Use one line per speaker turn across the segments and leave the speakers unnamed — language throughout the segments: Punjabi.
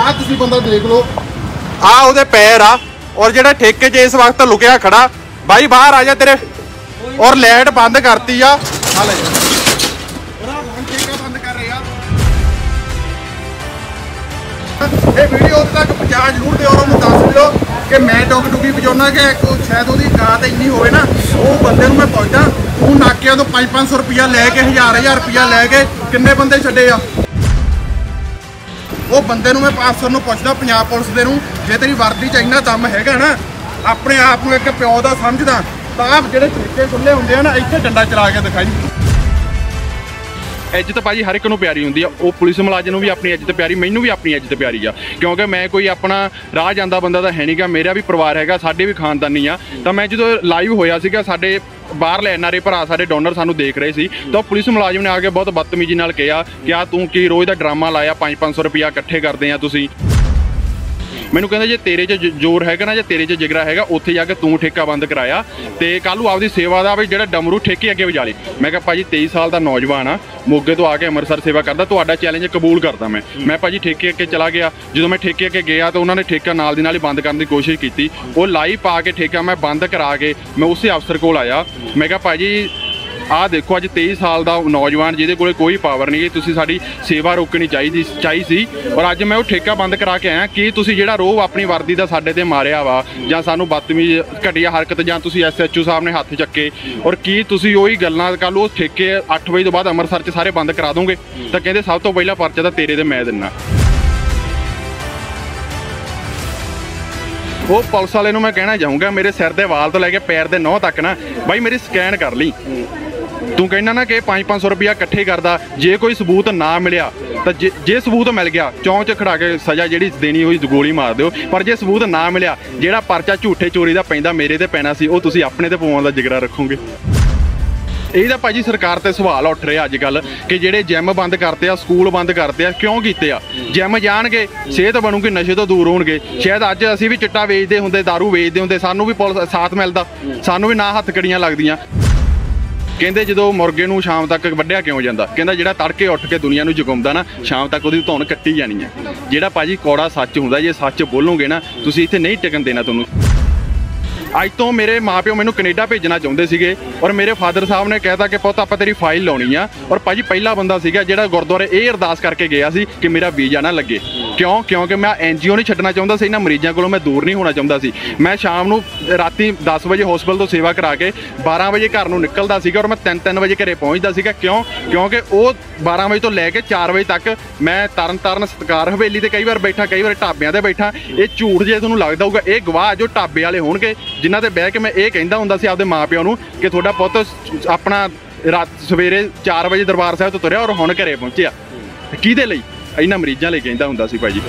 तुसीं बंदा देख लो,
आ उहदे पैर आ और जेड़ा ठेके 'च इस वक्त लुकिया खड़ा भाई बाहर आ जा तेरे और लाइट बंद करती आ ले ठेका बंद कर रहे ये वीडियो तक पहुँचा जरूर दे और उन्हें दस दिओ कि मैं टोक टुकी बजाना कि शायद वो गात इन्नी हो ना वो बंदे मैं पहुँचा तू नाकिया तो 500 रुपया लैके 1000 रुपया लैके किन्ने बंदे छड्डे आ वो बंदे मैं अफसर नूं पुछदा पंजाब पुलिस दे नूं जे तेरी वर्दी च इन्ना दम हैगा ना अपने आप नूं एक प्यो दा समझदा तां जेहड़े ठेके खुले हुंदे आ ना इत्थे डंडा चला के दिखाई ਇੱਜ਼ਤ ਭਾਜੀ ਹਰ ਇੱਕ ਨੂੰ ਪਿਆਰੀ ਹੁੰਦੀ ਆ ਉਹ ਪੁਲਿਸ ਮੁਲਾਜ਼ਮ ਨੂੰ ਵੀ ਆਪਣੀ ਇੱਜ਼ਤ ਪਿਆਰੀ ਮੈਨੂੰ ਵੀ ਆਪਣੀ ਇੱਜ਼ਤ ਪਿਆਰੀ ਆ ਕਿਉਂਕਿ ਮੈਂ ਕੋਈ ਆਪਣਾ ਰਾਹ ਜਾਂਦਾ ਬੰਦਾ ਤਾਂ ਹੈ ਨਹੀਂਗਾ ਮੇਰਾ ਵੀ ਪਰਿਵਾਰ ਹੈਗਾ ਸਾਡੇ ਵੀ ਖਾਨਦਾਨੀ ਆ ਤਾਂ ਮੈਂ ਜਦੋਂ ਲਾਈਵ ਹੋਇਆ ਸੀਗਾ ਸਾਡੇ ਬਾਹਰਲੇ ਐਨਆਰਏ ਭਰਾ ਸਾਡੇ ਡੋਨਰ ਸਾਨੂੰ ਦੇਖ ਰਹੇ ਸੀ ਤਾਂ ਪੁਲਿਸ ਮੁਲਾਜ਼ਮ ਨੇ ਆ ਕੇ ਬਹੁਤ ਬਦਤਮੀਜ਼ੀ ਨਾਲ ਕਿਹਾ ਕਿ ਆ ਤੂੰ ਕੀ ਰੋਜ਼ ਦਾ ਡਰਾਮਾ ਲਾਇਆ 500 ਰੁਪਇਆ ਇਕੱਠੇ ਕਰਦੇ ਆ ਤੁਸੀਂ ਮੈਨੂੰ ਕਹਿੰਦਾ ਜੇ ਤੇਰੇ 'ਚ ਜ਼ੋਰ ਹੈਗਾ ਨਾ ਜੇ ਤੇਰੇ 'ਚ ਜਿਗਰਾ ਹੈਗਾ ਉੱਥੇ ਜਾ ਕੇ ਤੂੰ ਠੇਕਾ ਬੰਦ ਕਰਾਇਆ ਤੇ ਕੱਲ੍ਹ ਨੂੰ ਆਪਦੀ ਸੇਵਾ ਦਾ ਵੀ ਜਿਹੜਾ ਡਮਰੂ ਠੇਕੇ ਅੱਗੇ ਵਜਾ ਲਈ ਮੈਂ ਕਿਹਾ ਭਾਜੀ 23 ਸਾਲ ਦਾ ਨੌਜਵਾਨ ਆ ਮੋਗੇ ਤੋਂ ਆ ਕੇ ਅੰਮ੍ਰਿਤਸਰ ਸੇਵਾ ਕਰਦਾ ਤੁਹਾਡਾ ਚੈਲੰਜ ਕਬੂਲ ਕਰਦਾ ਮੈਂ ਭਾਜੀ ਠੇਕੇ ਅੱਗੇ ਚਲਾ ਗਿਆ ਜਦੋਂ ਮੈਂ ਠੇਕੇ ਅੱਗੇ ਗਿਆ ਤਾਂ ਉਹਨਾਂ ਨੇ ਠੇਕਾ ਨਾਲ ਦੀ ਨਾਲ ਹੀ ਬੰਦ ਕਰਨ ਦੀ ਕੋਸ਼ਿਸ਼ ਕੀਤੀ ਉਹ ਲਾਈਵ ਪਾ ਕੇ ਠੇਕਾ ਮੈਂ ਬੰਦ ਕਰਾ ਕੇ ਮੈਂ ਉਸੇ ਅਫਸਰ ਕੋਲ ਆਇਆ ਮੈਂ ਕਿਹਾ ਭਾਜੀ ਆਹ ਦੇਖੋ ਅੱਜ 23 ਸਾਲ ਦਾ ਨੌਜਵਾਨ ਜਿਹਦੇ ਕੋਲ ਕੋਈ ਪਾਵਰ ਨਹੀਂ ਤੁਸੀਂ ਸਾਡੀ ਸੇਵਾ ਰੋਕਣੀ ਚਾਹੀ ਸੀ ਔਰ ਅੱਜ ਮੈਂ ਉਹ ਠੇਕਾ ਬੰਦ ਕਰਾ ਕੇ ਆਇਆ ਕਿ ਤੁਸੀਂ ਜਿਹੜਾ ਰੋਹ ਆਪਣੀ ਵਰਦੀ ਦਾ ਸਾਡੇ ਤੇ ਮਾਰਿਆ ਵਾ ਜਾਂ ਸਾਨੂੰ ਬਦਤਮੀਜ਼ ਘਟੀਆ ਹਰਕਤ ਜਾਂ ਤੁਸੀਂ SHO ਸਾਹਿਬ ਨੇ ਹੱਥ ਚੱਕੇ ਔਰ ਕੀ ਤੁਸੀਂ ਉਹੀ ਗੱਲਾਂ ਕੱਲ੍ਹ ਉਹ ਠੇਕੇ 8 ਵਜੇ ਤੋਂ ਬਾਅਦ ਅੰਮ੍ਰਿਤਸਰ 'ਚ ਸਾਰੇ ਬੰਦ ਕਰਾ ਦੋਗੇ ਤਾਂ ਕਹਿੰਦੇ ਸਭ ਤੋਂ ਪਹਿਲਾਂ ਪਰਚਾ ਤਾਂ ਤੇਰੇ ਤੇ ਮੈਂ ਦਿੰਨਾ ਉਹ ਪੁਲਿਸ ਵਾਲੇ ਨੂੰ ਮੈਂ ਕਹਿਣਾ ਚਾਹੂੰਗਾ ਮੇਰੇ ਸਿਰ ਦੇ ਵਾਲ ਤੋਂ ਲੈ ਕੇ ਪੈਰ ਦੇ ਨਹੁੰ ਤੱਕ ਨਾ ਬਾਈ ਮੇਰੀ ਸਕੈਨ ਕਰ ਲਈ ਤੂੰ ਕਹਿੰਦਾ ਨਾ ਕਿ 500 ਰੁਪਇਆ ਇਕੱਠੇ ਕਰਦਾ ਜੇ ਕੋਈ ਸਬੂਤ ਨਾ ਮਿਲਿਆ ਤਾਂ ਜੇ ਸਬੂਤ ਮਿਲ ਗਿਆ ਚੌਂਕ 'ਚ ਖੜਾ ਕੇ ਸਜ਼ਾ ਜਿਹੜੀ ਦੇਣੀ ਹੋਈ ਗੋਲੀ ਮਾਰ ਦਿਓ ਪਰ ਜੇ ਸਬੂਤ ਨਾ ਮਿਲਿਆ ਜਿਹੜਾ ਪਰਚਾ ਝੂਠੇ ਚੋਰੀ ਦਾ ਪੈਂਦਾ ਮੇਰੇ ਤੇ ਪੈਣਾ ਸੀ ਉਹ ਤੁਸੀਂ ਆਪਣੇ ਤੇ ਪਵਾਉਣ ਦਾ ਜਿਗਰਾ ਰੱਖੋਗੇ ਇਹਦਾ ਭਾਜੀ ਸਰਕਾਰ ਤੇ ਸਵਾਲ ਉੱਠ ਰਿਹਾ ਅੱਜ ਕੱਲ੍ਹ ਕਿ ਜਿਹੜੇ ਜਿਮ ਬੰਦ ਕਰਤੇ ਆ ਸਕੂਲ ਬੰਦ ਕਰਤੇ ਆ ਕਿਉਂ ਕੀਤੇ ਆ ਜਿਮ ਜਾਣਗੇ ਸਿਹਤ ਬਣੂਗੀ ਨਸ਼ੇ ਤੋਂ ਦੂਰ ਹੋਣਗੇ ਸ਼ਾਇਦ ਅੱਜ ਅਸੀਂ ਵੀ ਚਿੱਟਾ ਵੇਚਦੇ ਹੁੰਦੇ ਦਾਰੂ ਵੇਚਦੇ ਹੁੰਦੇ ਸਾਨੂੰ ਵੀ ਪੁਲਿਸ ਸਾਥ ਮਿਲਦਾ ਸਾਨੂੰ ਵੀ ਨਾ ਹੱਥਕੜੀਆਂ ਲੱਗਦੀਆਂ ਕਹਿੰਦੇ ਜਦੋਂ ਮੁਰਗੇ ਨੂੰ ਸ਼ਾਮ ਤੱਕ ਵੱਢਿਆ ਕਿਉਂ ਜਾਂਦਾ ਕਹਿੰਦਾ ਜਿਹੜਾ ਤੜਕੇ ਉੱਠ ਕੇ ਦੁਨੀਆ ਨੂੰ ਜਗਾਉਂਦਾ ਨਾ ਸ਼ਾਮ ਤੱਕ ਉਹਦੀ ਧੌਣ ਕੱਟੀ ਜਾਣੀ ਹੈ ਜਿਹੜਾ ਭਾਜੀ ਕੌੜਾ ਸੱਚ ਹੁੰਦਾ ਜੇ ਸੱਚ ਬੋਲੋਗੇ ਨਾ ਤੁਸੀਂ ਇੱਥੇ ਨਹੀਂ ਟਿਕਣ ਦੇਣਾ ਤੁਹਾਨੂੰ ਅੱਜ ਤੋਂ ਮੇਰੇ ਮਾਪਿਓ ਮੈਨੂੰ ਕੈਨੇਡਾ ਭੇਜਣਾ ਚਾਹੁੰਦੇ ਸੀਗੇ ਔਰ ਮੇਰੇ ਫਾਦਰ ਸਾਹਿਬ ਨੇ ਕਹਿਤਾ ਕਿ ਪੁੱਤ ਆਪਾਂ ਤੇਰੀ ਫਾਈਲ ਲਾਉਣੀ ਆ ਔਰ ਭਾਜੀ ਪਹਿਲਾ ਬੰਦਾ ਸੀਗਾ ਜਿਹੜਾ ਗੁਰਦੁਆਰੇ ਇਹ ਅਰਦਾਸ ਕਰਕੇ ਗਿਆ ਸੀ ਕਿ ਮੇਰਾ ਵੀਜ਼ਾ ਨਾ ਲੱਗੇ ਕਿਉਂਕਿ ਮੈਂ NGO ਨਹੀਂ ਛੱਡਣਾ ਚਾਹੁੰਦਾ ਸੀ ਇਹਨਾਂ ਮਰੀਜ਼ਾਂ ਕੋਲੋਂ ਮੈਂ ਦੂਰ ਨਹੀਂ ਹੋਣਾ ਚਾਹੁੰਦਾ ਸੀ ਮੈਂ ਸ਼ਾਮ ਨੂੰ ਰਾਤੀ 10 ਵਜੇ ਹਸਪਤਾਲ ਤੋਂ ਸੇਵਾ ਕਰਾ ਕੇ 12 ਵਜੇ ਘਰ ਨੂੰ ਨਿਕਲਦਾ ਸੀਗਾ ਔਰ ਮੈਂ 3 ਵਜੇ ਘਰੇ ਪਹੁੰਚਦਾ ਸੀਗਾ ਕਿਉਂਕਿ ਉਹ 12 ਵਜੇ ਤੋਂ ਲੈ ਕੇ 4 ਵਜੇ ਤੱਕ ਮੈਂ ਤਰਨ ਸਤਿਕਾਰ ਹਵੇਲੀ ਤੇ ਕਈ ਵਾਰ ਬੈਠਾ ਕਈ ਵਾਰ ਢਾਬਿਆਂ ਤੇ ਬੈਠਾ ਇਹ ਝੂਠ ਜੇ ਤੁਹਾਨੂੰ ਲੱਗਦਾ ਹੋਊਗਾ ਇਹ ਗਵਾਹ ਜੋ ਢਾਬੇ ਵਾਲੇ ਹੋਣਗੇ ਜਿਨ੍ਹਾਂ ਤੇ ਬਹਿ ਕੇ ਮੈਂ ਇਹ ਕਹਿੰਦਾ ਹੁੰਦਾ ਸੀ ਆਪਦੇ ਮਾਂ ਪਿਓ ਨੂੰ ਕਿ ਤੁਹਾਡਾ ਪੁੱਤ ਆਪਣਾ ਸਵੇਰੇ 4 ਵਜੇ ਦਰਬਾਰ ਸਾਹਿਬ ਤੋਂ ਤੁਰਿਆ ਔਰ ਹੁਣ ਘਰੇ ਪਹੁੰਚਿਆ ਕਿਹਦੇ ਲਈ ਇਹਨਾਂ ਮਰੀਜ਼ਾਂ ਲਈ ਕਹਿੰਦਾ ਹੁੰਦਾ ਸੀ ਭਾਜੀ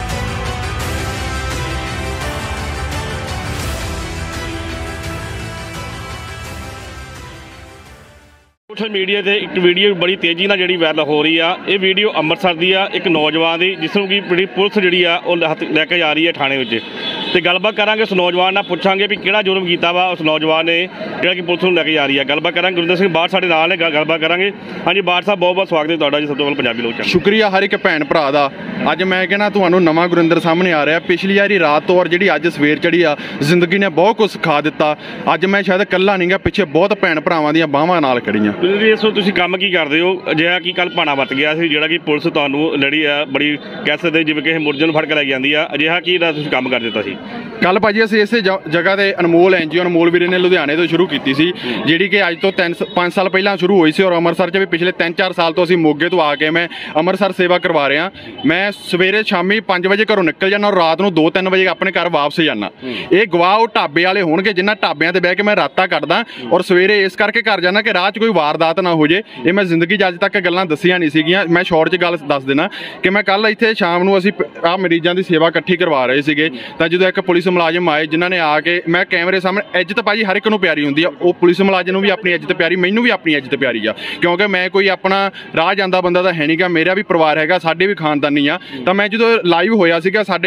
सोशल मीडिया से एक वीडियो बड़ी तेज़ी ਨਾਲ ਜਿਹੜੀ ਵਾਇਰਲ ਹੋ ਰਹੀ ਆ ਇਹ ਵੀਡੀਓ ਅੰਮ੍ਰਿਤਸਰ ਦੀ ਆ ਇੱਕ ਨੌਜਵਾਨ ਦੀ ਜਿਸ ਨੂੰ ਕਿ ਬੜੀ ਪੁਲਿਸ ਜਿਹੜੀ ਆ ਉਹ ਲੈ ਕੇ ਜਾ ਰਹੀ ਹੈ ਥਾਣੇ ਵਿੱਚ ਤੇ ਗੱਲਬਾਤ ਕਰਾਂਗੇ ਉਸ ਨੌਜਵਾਨ ਨਾਲ ਪੁੱਛਾਂਗੇ ਵੀ ਕਿਹੜਾ ਜੁਰਮ ਕੀਤਾ ਵਾ ਉਸ ਨੌਜਵਾਨ ਨੇ ਜਿਹੜਾ ਕਿ ਪੁਲਿਸ ਨੂੰ ਲੈ ਕੇ ਜਾ ਰਹੀ ਹੈ ਗੱਲਬਾਤ ਕਰਾਂਗੇ ਗੁਰਿੰਦਰ ਸਿੰਘ ਬਾਠ ਸਾਡੇ ਨਾਲ ਨੇ ਗੱਲਬਾਤ ਕਰਾਂਗੇ ਹਾਂਜੀ ਬਾਠ ਸਾਹਿਬ ਬਹੁਤ ਬਹੁਤ ਸਵਾਗਤ ਹੈ ਤੁਹਾਡਾ ਜੀ ਸਭ ਤੋਂ ਪਹਿਲਾਂ ਪੰਜਾਬੀ ਲੋਕ
ਸ਼ੁਕਰੀਆ ਹਰ ਇੱਕ ਭੈਣ ਭਰਾ ਦਾ ਅੱਜ ਮੈਂ ਕਹਿੰਦਾ ਤੁਹਾਨੂੰ ਨਵਾਂ ਗੁਰਿੰਦਰ ਸਾਹਮਣੇ ਆ ਰਿਹਾ ਪਿਛਲੀ ਵਾਰੀ ਰਾਤ ਤੋਂ ਔਰ ਜਿਹੜੀ ਅੱਜ ਸਵੇਰ ਚੜੀ ਆ ਜ਼ਿੰਦਗੀ ਨੇ ਬਹੁਤ ਕੁਝ ਸਿਖਾ ਦਿੱਤਾ ਅੱਜ ਮੈਂ ਸ਼ਾਇਦ ਇਕੱਲਾ ਨਹੀਂਗਾ ਪਿੱਛੇ ਬਹੁਤ ਭੈਣ ਭਰਾਵਾਂ ਦੀਆਂ ਬਾਹਾਂ ਨਾਲ ਖੜੀਆਂ
ਤੁਸੀਂ ਕੰਮ ਕੀ ਕਰਦੇ ਹੋ ਅਜਿਹਾ ਕੀ ਕੱਲ ਭਾਣਾ ਵਰਤ ਗਿਆ ਸੀ ਜਿਹੜਾ ਕਿ ਪੁਲਿਸ ਤੁਹਾਨੂੰ ਲੜੀ ਆ ਬੜੀ ਕਹਿ ਸਕਦੇ ਜਿਵੇਂ ਕਿ ਮੁਰਜਨ ਨੂੰ ਫੜ ਕੇ ਲੈ ਜਾਂਦੀ ਆ ਅਜਿਹਾ ਕੀ ਤੁਸੀਂ ਕੰਮ ਕਰ ਦਿੱਤਾ ਸੀ
ਕੱਲ ਭਾਜੀ ਅਸੀਂ ਇਸੇ ਜਗ੍ਹਾ ਤੇ ਅਨਮੋਲ NGO ਅਨਮੋਲ ਵੀਰੇ ਨੇ ਲੁਧਿਆਣੇ ਤੋਂ ਸ਼ੁਰੂ ਕੀਤੀ ਸੀ ਜਿਹੜੀ ਕਿ ਅੱਜ ਤੋਂ 5 ਸਾਲ ਪਹਿਲਾਂ ਸ਼ੁਰੂ ਹੋਈ ਸੀ ਔਰ ਅੰਮ੍ਰਿਤਸਰ 'ਚ ਵੀ ਪਿਛਲੇ 3-4 ਸਾਲ ਤੋਂ ਅਸੀਂ ਮੋਗੇ ਤੋਂ ਆ ਕੇ ਮੈਂ ਅੰਮ੍ਰਿਤਸਰ ਸੇਵਾ ਕਰਵਾ ਰਿਹਾ ਮੈਂ ਸਵੇਰੇ ਸ਼ਾਮੀ 5 ਵਜੇ ਘਰੋਂ ਨਿਕਲ ਜਾਂਦਾ ਔਰ ਰਾਤ ਨੂੰ 2-3 ਵਜੇ ਆਪਣੇ ਘਰ ਵਾਪਸ ਜਾਂਦਾ ਇਹ ਗਵਾਹ ਉਹ ਢਾਬੇ ਵਾਲੇ ਹੋਣਗੇ ਜਿਨ੍ਹਾਂ ਢਾਬਿਆਂ ਤੇ ਬਹਿ ਕੇ ਮੈਂ ਰਾਤਾਂ ਕੱਢਦਾ ਔਰ ਸਵੇਰੇ ਇਸ ਕਰਕੇ ਘਰ ਜਾਂਦਾ ਕਿ ਰਾਹ 'ਚ ਕੋਈ ਵਾਰਦਾਤ ਨਾ ਹੋ ਜੇ ਇਹ ਮੈਂ ਜ਼ਿੰਦਗੀ 'ਚ ਅੱਜ ਤੱਕ ਗੱਲਾਂ ਦੱਸੀਆਂ ਨਹੀਂ ਸੀਗੀਆਂ ਮੈਂ ਸ਼ਾਰਟ 'ਚ ਗੱਲ ਦੱਸ ਦੇਣਾ ਕਿ ਮੈਂ ਕੱਲ੍ਹ ਇੱਥੇ ਸ਼ਾਮ ਨੂੰ ਅਸੀਂ ਆਹ ਮਰੀਜ਼ਾਂ ਦੀ ਸੇਵਾ ਇਕੱਠੀ ਕਰਵਾ ਰਹੇ ਸੀਗੇ ਤਾਂ ਜਦੋਂ ਇੱਕ ਪੁਲਿਸ ਮੁਲਾਜ਼ਮ ਆਏ ਜਿਨ੍ਹਾਂ ਨੇ ਆ ਕੇ ਮੈਂ ਕੈਮਰੇ ਸਾਹਮਣੇ ਇੱਜ਼ਤ ਭਾਜੀ ਹਰ ਇੱਕ ਨੂੰ ਪਿਆਰੀ ਹੁੰਦੀ ਆ ਉਹ ਪੁਲਿਸ ਮੁਲਾਜ਼ਮ ਨੂੰ ਵੀ ਆਪਣੀ ਇੱਜ਼ਤ ਪਿਆਰੀ ਮੈਨੂੰ ਵੀ ਆਪਣੀ ਇੱਜ਼ਤ ਪਿਆਰੀ ਆ ਕਿਉਂਕਿ ਮੈਂ ਕੋਈ ਆਪਣਾ ਰਾਹ ਜਾਂਦਾ ਬੰਦਾ ਤਾਂ ਹੈ ਨਹੀਂਗਾ ਮੇਰਾ ਵੀ ਪਰਿਵਾਰ ਹੈਗਾ ਸਾਡੇ ਵੀ ਖਾਨਦਾਨੀ ਆ ਤਾਂ ਮੈਂ ਜਦੋਂ ਲਾਈਵ ਹੋਇਆ ਸੀਗਾ ਸਾਡੇ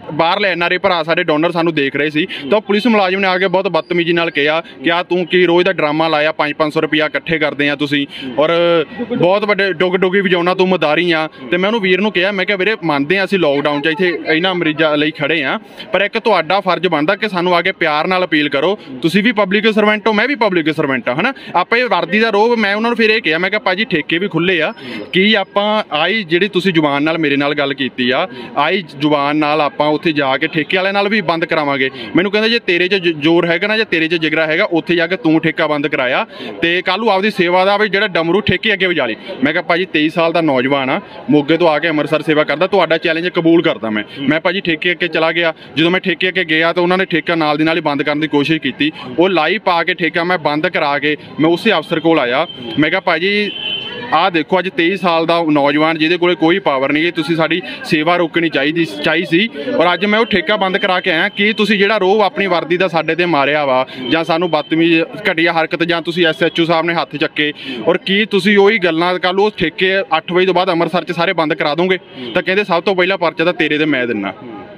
ਬਾਹਰਲੇ NRA ਭਰਾ ਸਾਡੇ ਡੋਨਰ ਸਾਨੂੰ ਦੇਖ ਰਹੇ ਸੀ ਤਾਂ ਉਹ ਪੁਲਿਸ ਮੁਲਾਜ਼ਮ ਨੇ ਆ ਕੇ ਬਹੁਤ ਬਦਤਮੀਜ਼ੀ ਨਾਲ ਕਿਹਾ ਕਿ ਆ ਤੂੰ ਕੀ ਰੋਜ਼ ਦਾ ਡਰਾਮਾ ਲਾਇਆ 500 ਰੁਪਇਆ ਇਕੱਠੇ ਕਰਦੇ ਆ ਤੁਸੀਂ ਔਰ ਬਹੁਤ ਵੱਡੇ ਡੁੱਗੀ ਵਜਾਉਣਾ ਤੂੰ ਮਦਾਰੀ ਆ। ਤੇ ਮੈਂ ਉਹਨੂੰ ਵੀਰ ਨੂੰ ਕਿਹਾ ਮੈਂ ਕਿਹਾ ਵੀਰੇ ਮੰਨਦੇ ਆ ਅਸੀਂ ਲੋਕਡਾਊਨ 'ਚ ਇੱਥੇ ਇਹਨਾਂ ਮਰੀਜ਼ਾਂ ਲਈ ਖੜੇ ਆ ਪਰ ਇੱਕ ਤੁਹਾਡਾ ਫਰਜ਼ ਬਣਦਾ ਕਿ ਸਾਨੂੰ ਆ ਕੇ ਪਿਆਰ ਨਾਲ ਅਪੀਲ ਕਰੋ। ਤੁਸੀਂ ਵੀ ਪਬਲਿਕ ਸਰਵੈਂਟ ਹੋ ਮੈਂ ਵੀ ਪਬਲਿਕ ਸਰਵੈਂਟ ਆ ਹੈ ਨਾ। ਆਪਾਂ ਇਹ ਵਰਦੀ ਦਾ ਰੋਹ ਮੈਂ ਉਹਨਾਂ ਨੂੰ ਫਿਰ ਇਹ ਕਿਹਾ ਮੈਂ ਕਿਹਾ ਭਾਜੀ ਠੇਕੇ ਵੀ ਖੁੱਲੇ ਆ ਕੀ ਆਪਾਂ ਆਈ ਜਿਹੜੀ ਤੁਸੀਂ ਜ਼ੁਬਾਨ ਨਾਲ ਮੇਰੇ ਨਾਲ ਗੱਲ ਕੀਤੀ ਆ ਆਈ ਜ਼ੁਬਾਨ ਨਾਲ ਆਪਾਂ ਉੱਥੇ ਜਾ ਕੇ ਠੇਕੇ ਵਾਲਿਆਂ ਨਾਲ ਵੀ ਬੰਦ ਕਰਾਵਾਂਗੇ। ਮੈਨੂੰ ਕਹਿੰਦਾ ਜੇ ਤੇਰੇ 'ਚ ਜ਼ੋਰ ਹੈਗਾ ਨਾ ਜੇ ਤੇਰੇ 'ਚ ਜਿਗਰਾ ਹੈਗਾ ਉੱਥੇ ਜਾ ਕੇ ਤੂੰ ਠੇਕਾ ਬੰਦ ਕਰਾਇਆ ਤੇ ਕੱਲ੍ਹ ਨੂੰ ਆਪਦੀ ਸੇਵਾ ਦਾ ਵੀ ਜਿਹੜਾ ਡਮਰੂ ਠੇਕੇ ਅੱਗੇ ਵਜਾ ਲਈ। ਮੈਂ ਕਿਹਾ ਭਾਜੀ 23 ਸਾਲ ਦਾ ਨੌਜਵਾਨ ਆ ਮੋਗੇ ਤੋਂ ਆ ਕੇ ਅੰਮ੍ਰਿਤਸਰ ਸੇਵਾ ਕਰਦਾ ਤੁਹਾਡਾ ਚੈਲੰਜ ਕਬੂਲ ਕਰਦਾ ਮੈਂ ਭਾਜੀ ਠੇਕੇ ਅੱਗੇ ਚਲਾ ਗਿਆ। ਜਦੋਂ ਮੈਂ ਠੇਕੇ ਅੱਗੇ ਗਿਆ ਤਾਂ ਉਹਨਾਂ ਨੇ ਠੇਕਾ ਨਾਲ ਦੀ ਨਾਲ ਹੀ ਬੰਦ ਕਰਨ ਦੀ ਕੋਸ਼ਿਸ਼ ਕੀਤੀ। ਉਹ ਲਾਈਵ ਪਾ ਕੇ ਠੇਕਾ ਮੈਂ ਬੰਦ ਕਰਾ ਕੇ ਮੈਂ ਉਸੇ ਅਫਸਰ ਕੋਲ ਆਇਆ। ਮੈਂ ਕਿਹਾ ਭਾਜੀ ਆਹ ਦੇਖੋ ਅੱਜ 23 ਸਾਲ ਦਾ ਨੌਜਵਾਨ ਜਿਹਦੇ ਕੋਲੇ ਕੋਈ ਪਾਵਰ ਨਹੀਂ ਤੁਸੀਂ ਸਾਡੀ ਸੇਵਾ ਰੋਕਣੀ ਚਾਹੀ ਸੀ ਔਰ ਅੱਜ ਮੈਂ ਉਹ ਠੇਕਾ ਬੰਦ ਕਰਾ ਕੇ ਆਇਆ। ਕੀ ਤੁਸੀਂ ਜਿਹੜਾ ਰੋਹ ਆਪਣੀ ਵਰਦੀ ਦਾ ਸਾਡੇ ਤੇ ਮਾਰਿਆ ਵਾ ਜਾਂ ਸਾਨੂੰ ਬਦਤਮੀਜ਼ ਘਟੀਆ ਹਰਕਤ ਜਾਂ ਤੁਸੀਂ SHO ਸਾਹਿਬ ਨੇ ਹੱਥ ਚੱਕੇ ਔਰ ਕੀ ਤੁਸੀਂ ਉਹੀ ਗੱਲਾਂ ਕੱਲ੍ਹ ਉਹ ਠੇਕੇ 8 ਵਜੇ ਤੋਂ ਬਾਅਦ ਅੰਮ੍ਰਿਤਸਰ 'ਚ ਸਾਰੇ ਬੰਦ ਕਰਾ ਦੋਗੇ ਤਾਂ ਕਹਿੰਦੇ ਸਭ ਤੋਂ ਪਹਿਲਾਂ ਪਰਚਾ ਤਾਂ ਤੇਰੇ ਤੇ ਮੈਂ ਦਿੰਨਾ।